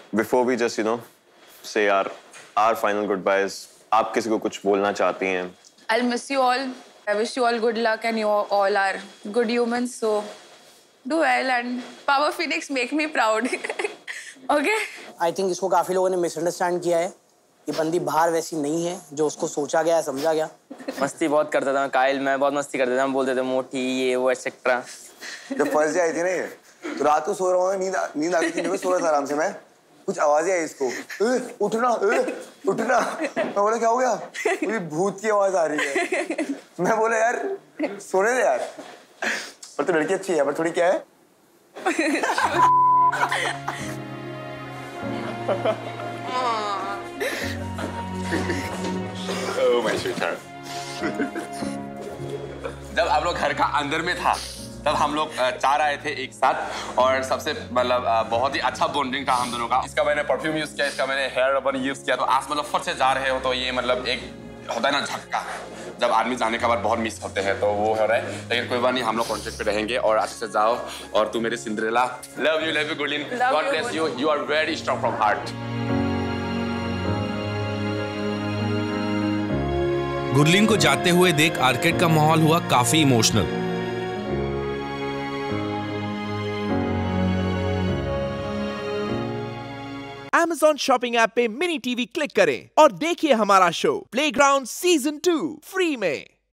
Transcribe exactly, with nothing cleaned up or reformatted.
Before we just, you know, say our our final goodbyes, आप किसी को कुछ बोलना चाहती हैं? I'll miss you all. I wish you all good luck and you all are good humans. So do well and Power Phoenix make me proud. Okay? I think इसको काफी लोगों ने misunderstand किया है। ये बंदी बाहर वैसी नहीं है जो उसको सोचा गया समझा गया। मस्ती बहुत करता था काइल, मैं बहुत मस्ती करता था। हम बोलते थे मोटी ये वो एक्सेट्रा। जब फर्स्ट डे आई थी ना ये, तो रात को सो रहा हूँ, नींद नींद आ गई थी, मैं सो रहा था आराम से। मैं कुछ आवाजें आई इसको, उठना उठना। मैं बोला क्या हो गया? मुझे भूत की आवाज आ रही है। मैं बोला यार सोने दे यार। पर तो लड़की अच्छी है, पर थोड़ी क्या है? Oh my sweetheart. जब आप लोग घर का अंदर में था तब हम लोग चार आए थे एक साथ और सबसे मतलब बहुत ही अच्छा बॉन्डिंग था हम दोनों का। इसका मैंने परफ्यूम यूज किया, इसका मैंने हेयर रबर यूज किया। तो आज मतलब फट से जा रहे हो तो ये मतलब एक होता है ना झटका, जब आदमी जाने के बाद बहुत मिस होते हैं तो वो हो रहा है। लेकिन कोई बात नहीं, हम लोग कॉन्टेक्ट पे रहेंगे और अच्छे से जाओ। और तू मेरी Cinderella, love you love you गुडलिन, god bless you, you are very strong from heart. गुडलिन को जाते हुए देख आर्केड का माहौल हुआ काफी इमोशनल। Amazon शॉपिंग ऐप पे मिनी टीवी क्लिक करें और देखिए हमारा show playground season two free में।